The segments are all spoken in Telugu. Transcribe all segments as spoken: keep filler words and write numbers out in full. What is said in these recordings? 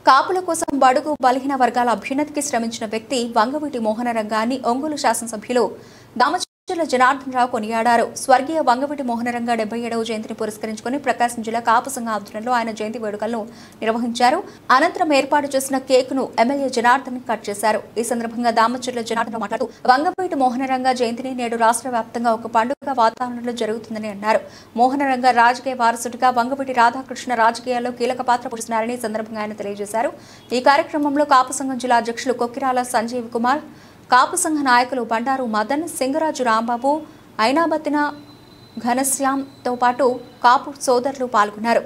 కాపుల కోసం బడుగు బలహీన వర్గాల అభ్యున్నతికి శ్రమించిన వ్యక్తి వంగవీటి మోహనరంగాన్ని ఒంగోలు శాసనసభ్యులు దామచర్ల జనార్దన్ రావు కొనియాడారు. స్వర్గీయ వంగవీటి మోహనరంగ డెబ్బై ఏడవ జయంతిని పురస్కరించుకుని ప్రకాశం జిల్లా కాపు సంఘ ఆధ్వర్యంలో ఆయన జయంతి వేడుకలను నిర్వహించారు. అనంతరం ఏర్పాటు చేసిన కేక్ ను ఎమ్మెల్యే జనార్దన్ కట్ చేశారు. ఈ సందర్భంగా దామచర్ల జనార్దన్ మాట్లాడుతూ వంగవీటి మోహనరంగ జయంతిని నేడు రాష్ట్ర వ్యాప్తంగా ఒక పండుగ వాతావరణంలో జరుగుతుందని అన్నారు. మోహనరంగ రాజకీయ వారసుడిగా వంగవీటి రాధాకృష్ణ రాజకీయాల్లో కీలక పాత్ర పోషిస్తున్నారని సందర్భంగా ఆయన తెలియజేశారు. ఈ కార్యక్రమంలో కాపు సంఘం జిల్లా అధ్యక్షులు కొక్కిరాల సంజీవ్ కుమార్, కాపు సంఘ నాయకులు బండారు మదన్, సింగరాజు రాంబాబు, ఐనాబత్తిన ఘనశ్యామ్తో పాటు కాపు సోదరులు పాల్గొన్నారు.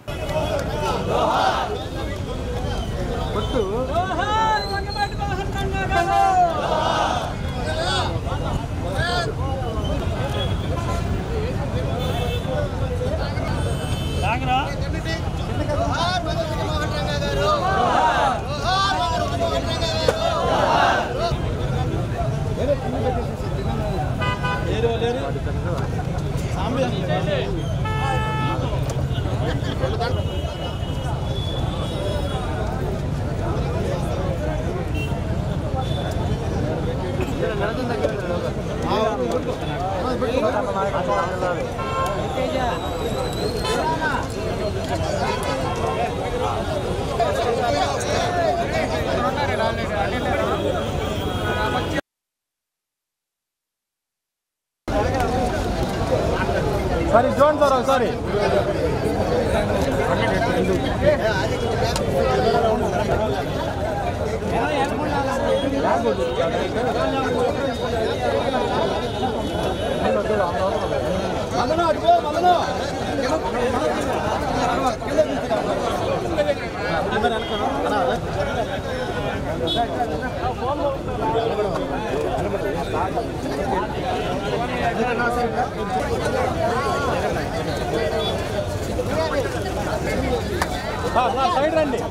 Sorry, John, sorry, sorry. Malano, go, Malano. Side రండి.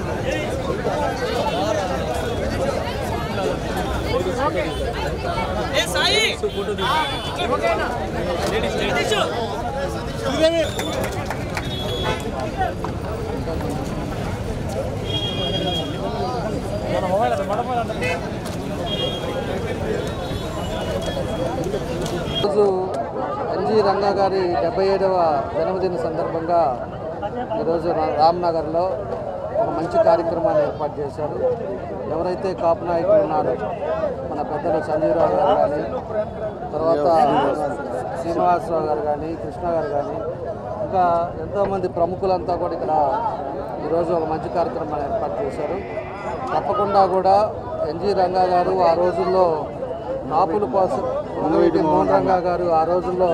ఈరోజు ఎన్జీ రంగా గారి డెబ్బై ఏడవ జన్మదిన సందర్భంగా ఈరోజు రామ్నగర్లో ఒక మంచి కార్యక్రమాన్ని ఏర్పాటు చేశారు. ఎవరైతే కాపు నాయకులు ఉన్నారో మన పెద్దలు సంజీవరావు గారు కానీ, తర్వాత శ్రీనివాసరావు గారు కానీ, కృష్ణ గారు కానీ, ఇంకా ఎంతోమంది ప్రముఖులంతా కూడా ఇక్కడ ఈరోజు ఒక మంచి కార్యక్రమాన్ని ఏర్పాటు చేశారు. తప్పకుండా కూడా ఎన్జీ రంగా గారు ఆ రోజుల్లో కాపుల కోసం, వంగవీటి మోహనరంగ గారు ఆ రోజుల్లో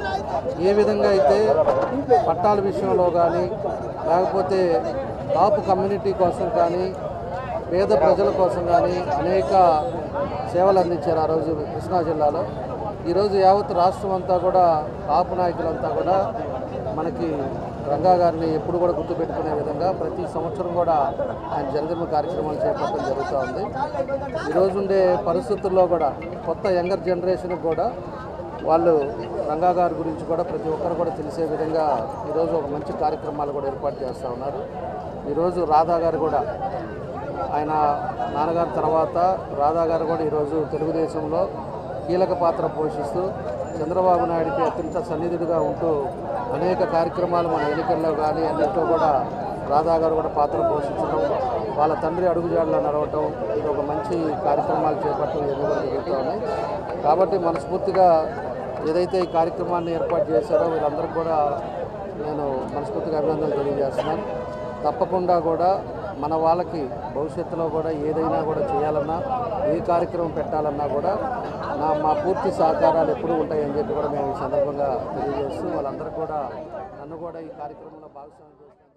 ఏ విధంగా అయితే పట్టాల విషయంలో కానీ, లేకపోతే కాపు కమ్యూనిటీ కోసం కానీ, పేద ప్రజల కోసం కానీ అనేక సేవలు అందించారు ఆ రోజు కృష్ణా జిల్లాలో. ఈరోజు యావత్ రాష్ట్రం అంతా కూడా కాపు నాయకులంతా కూడా మనకి రంగా గారిని ఎప్పుడు కూడా గుర్తుపెట్టుకునే విధంగా ప్రతి సంవత్సరం కూడా ఆయన జన్మదిన కార్యక్రమాలు చేపట్టడం జరుగుతూ ఉంది. ఈరోజు ఉండే పరిస్థితుల్లో కూడా కొత్త యంగర్ జనరేషన్కి కూడా వాళ్ళు రంగా గారి గురించి కూడా ప్రతి ఒక్కరు కూడా తెలిసే విధంగా ఈరోజు ఒక మంచి కార్యక్రమాలు కూడా ఏర్పాటు చేస్తూ ఉన్నారు. ఈరోజు రాధా గారు కూడా, ఆయన నాన్నగారి తర్వాత రాధా గారు కూడా ఈరోజు తెలుగుదేశంలో కీలక పాత్ర పోషిస్తూ చంద్రబాబు నాయుడికి అత్యంత సన్నిధుడిగా ఉంటూ అనేక కార్యక్రమాలు మన ఎన్నికల్లో కానీ అన్నింటిలో కూడా రాధా గారు కూడా పాత్ర పోషించడం, వాళ్ళ తండ్రి అడుగుజాడలో నడవటం, ఇది ఒక మంచి కార్యక్రమాలు చేపట్టడం ఎన్నికలు జరుగుతూ ఉన్నాయి. కాబట్టి మనస్ఫూర్తిగా ఏదైతే ఈ కార్యక్రమాన్ని ఏర్పాటు చేశారో వీళ్ళందరికీ కూడా నేను మనస్ఫూర్తిగా అభినందనలు తెలియజేస్తున్నాను. తప్పకుండా కూడా మన వాళ్ళకి భవిష్యత్తులో కూడా ఏదైనా కూడా చేయాలన్నా, ఏ కార్యక్రమం పెట్టాలన్నా కూడా నా మా పూర్తి సహకారాలు ఎప్పుడూ ఉంటాయని చెప్పి కూడా మేము ఈ సందర్భంగా తెలియజేస్తూ వాళ్ళందరూ కూడా నన్ను కూడా ఈ కార్యక్రమంలో భాగస్వామ్యం చేస్తాను.